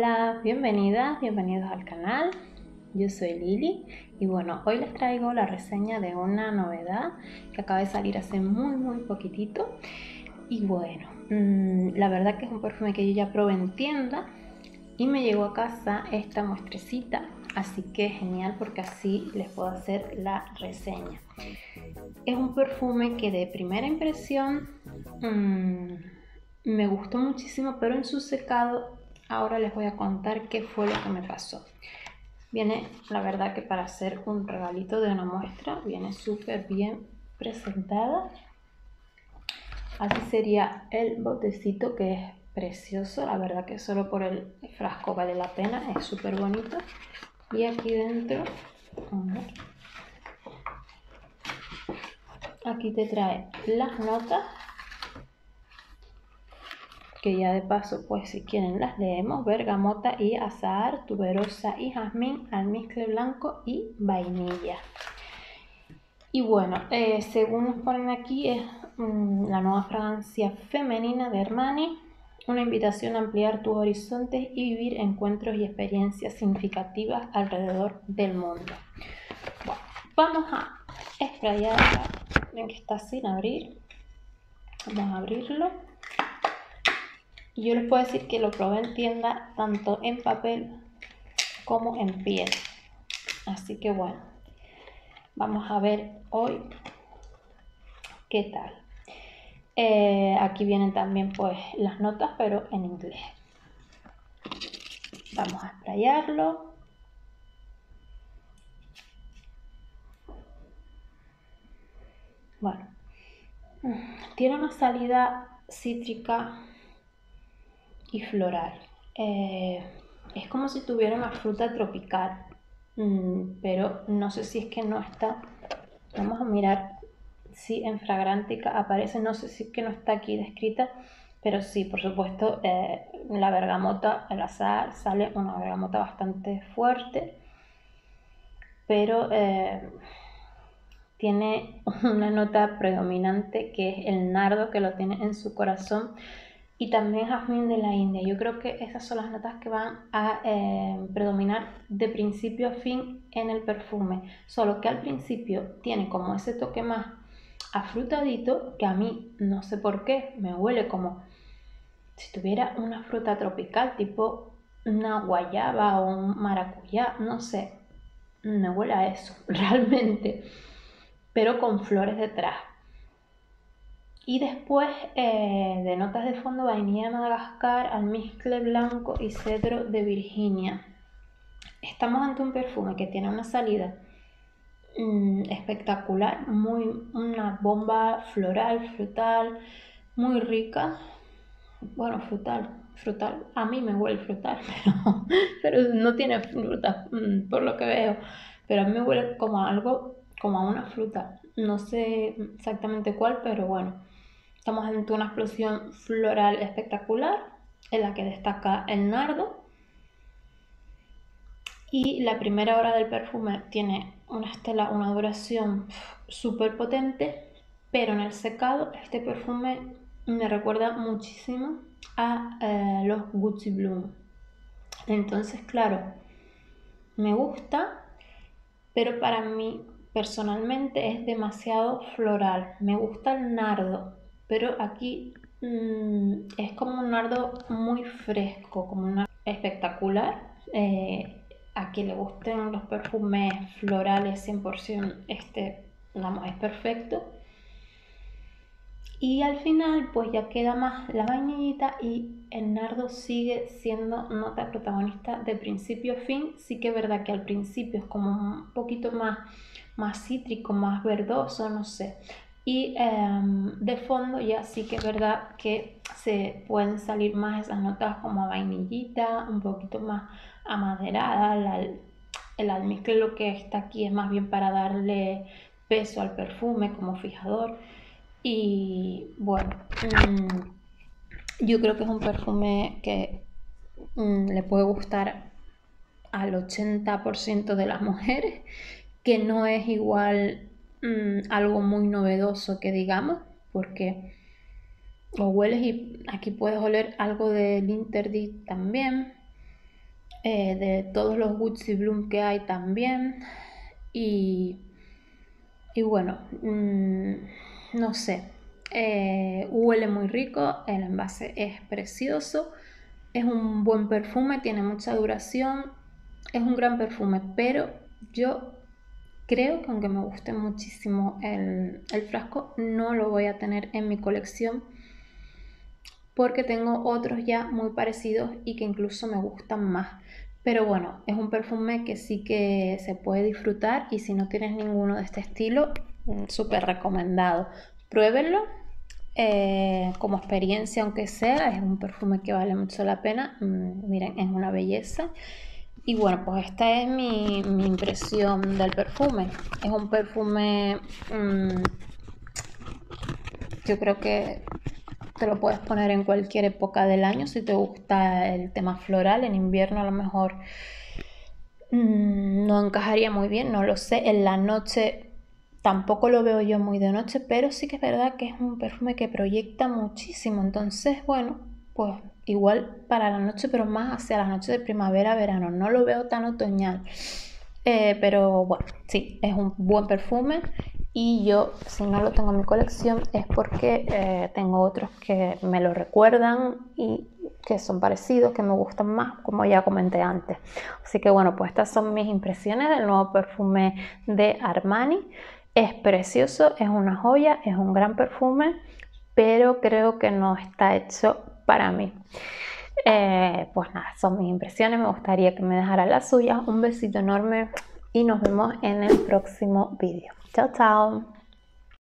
Hola, bienvenidas, bienvenidos al canal. Yo soy Lili y bueno, hoy les traigo la reseña de una novedad que acaba de salir hace muy poquitito. Y bueno, la verdad que es un perfume que yo ya probé en tienda y me llegó a casa esta muestrecita, así que genial porque así les puedo hacer la reseña. Es un perfume que de primera impresión me gustó muchísimo, pero en su secado ahora les voy a contar qué fue lo que me pasó. Viene, la verdad que para hacer un regalito de una muestra, viene súper bien presentada. Así sería el botecito, que es precioso, la verdad que solo por el frasco vale la pena, es súper bonito. Y aquí dentro, aquí te trae las notas, que ya de paso, pues si quieren las leemos: bergamota y azahar, tuberosa y jazmín, almizcle blanco y vainilla. Y bueno, según nos ponen aquí, es la nueva fragancia femenina de Armani, una invitación a ampliar tus horizontes y vivir encuentros y experiencias significativas alrededor del mundo. Bueno, vamos a sprayarla. Ven que está sin abrir. Vamos a abrirlo. Y yo les puedo decir que lo probé en tienda, tanto en papel como en piel. Así que bueno, vamos a ver hoy qué tal. Aquí vienen también pues las notas, pero en inglés. Vamos a sprayarlo. Bueno, tiene una salida cítrica y floral. Es como si tuviera una fruta tropical, pero no sé si es que no está. Vamos a mirar si en Fragrantica aparece, no sé si es que no está aquí descrita, pero sí, por supuesto, la bergamota, el azahar, sale una bergamota bastante fuerte, pero tiene una nota predominante que es el nardo, que lo tiene en su corazón, y también jazmín de la India. Yo creo que esas son las notas que van a predominar de principio a fin en el perfume, solo que al principio tiene como ese toque más afrutadito, que a mí no sé por qué me huele como si tuviera una fruta tropical, tipo una guayaba o un maracuyá, no sé, me huele a eso realmente, pero con flores detrás. Y después de notas de fondo, vainilla de Madagascar, almizcle blanco y cedro de Virginia. Estamos ante un perfume que tiene una salida espectacular, una bomba floral, frutal, muy rica. Bueno, frutal, a mí me huele frutal, pero no tiene fruta por lo que veo, pero a mí me huele como a algo, como a una fruta, no sé exactamente cuál, pero bueno, estamos ante una explosión floral espectacular en la que destaca el nardo. Y la primera hora del perfume tiene una estela, una duración súper potente, pero en el secado este perfume me recuerda muchísimo a los Gucci Bloom. Entonces, claro, me gusta, pero para mí personalmente es demasiado floral. Me gusta el nardo, pero aquí es como un nardo muy fresco, como un nardo espectacular. A quien le gusten los perfumes florales 100%, este, vamos, es perfecto. Y al final pues ya queda más la vainillita y el nardo sigue siendo nota protagonista de principio a fin. Sí que es verdad que al principio es como un poquito más cítrico, más verdoso, no sé. Y de fondo ya sí que es verdad que se pueden salir más esas notas como vainillita, un poquito más amaderada. El almizcle, lo que está aquí, es más bien para darle peso al perfume como fijador. Y bueno, yo creo que es un perfume que le puede gustar al 80% de las mujeres, que no es igual algo muy novedoso que digamos, porque lo hueles y aquí puedes oler algo del Interdit también, de todos los Gucci Bloom que hay también. Y, y bueno, no sé, huele muy rico, el envase es precioso, es un buen perfume, tiene mucha duración, es un gran perfume, pero yo creo que aunque me guste muchísimo el frasco, no lo voy a tener en mi colección porque tengo otros ya muy parecidos y que incluso me gustan más. Pero bueno, es un perfume que sí que se puede disfrutar y si no tienes ninguno de este estilo, súper recomendado. Pruébenlo como experiencia, aunque sea, es un perfume que vale mucho la pena. Miren, es una belleza. Y bueno, pues esta es mi impresión del perfume. Es un perfume, yo creo que te lo puedes poner en cualquier época del año si te gusta el tema floral. En invierno a lo mejor no encajaría muy bien, no lo sé. En la noche tampoco lo veo yo muy de noche, pero sí que es verdad que es un perfume que proyecta muchísimo. Entonces, bueno, pues igual para la noche, pero más hacia la noche de primavera, verano. No lo veo tan otoñal. Pero bueno, sí, es un buen perfume y yo si no lo tengo en mi colección es porque tengo otros que me lo recuerdan y que son parecidos, que me gustan más, como ya comenté antes. Así que bueno, pues estas son mis impresiones del nuevo perfume de Armani. Es precioso, es una joya, es un gran perfume, pero creo que no está hecho para mí. Pues nada, son mis impresiones, me gustaría que me dejaran las suyas. Un besito enorme y nos vemos en el próximo vídeo. Chao, chao.